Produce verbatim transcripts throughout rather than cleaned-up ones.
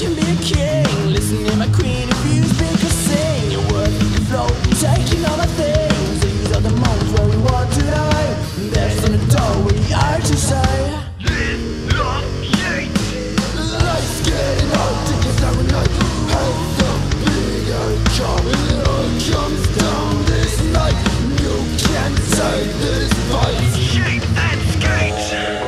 can be a king. Listen to my queen, if you speak or sing, your word, your flow, taking all my things. These are the moments where we want to die. There's on the door we are to say. Live long Yeet. Life's getting hard to get down with night. Heads up, bigger, coming, it all comes down this night. You can't take this fight. Shape and skate.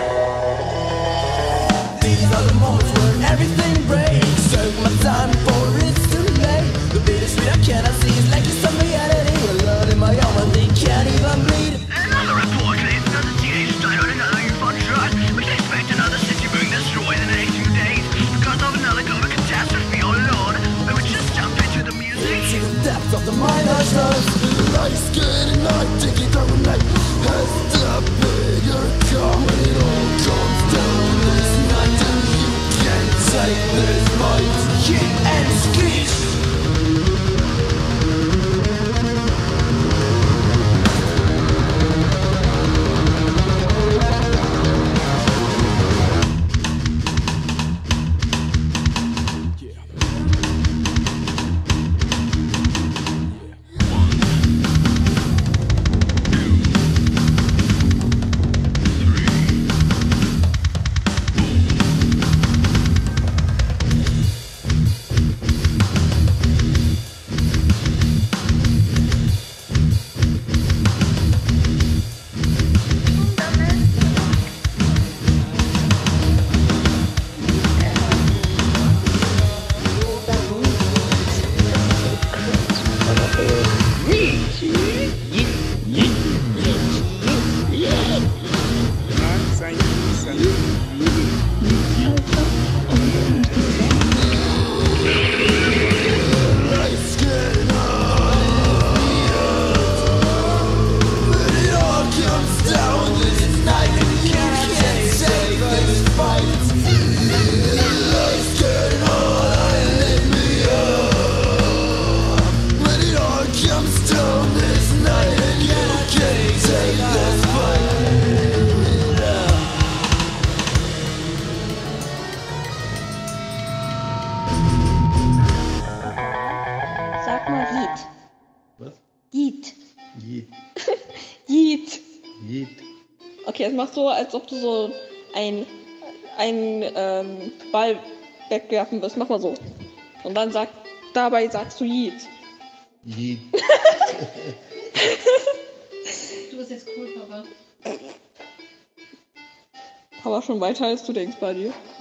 These are the moments where everything breaks. Took my time before it's too late. The bittersweet I cannot see is like it's some reality. A lot in my arm and they can't even bleed. Another report claims another teenager died on another U F O shot. We can expect another city being destroyed in the next few days because of another global catastrophe. Oh Lord, we would just jump into the music. To the depths of the mind I trust. Life's getting hard to get down with night. Has the bigger come when it all comes down this night. And you can't take this fight. Yeet and skeet. Sag mal Yeet. Was? Yeet. Yeet. Yeet. Yeet. Okay, jetzt machst du, als ob du so ein, ein ähm, Ball wegwerfen wirst. Mach mal so. Und dann sag, dabei sagst du Yeet. Yeet. Du bist jetzt cool, Papa. Aber schon weiter als du denkst bei dir.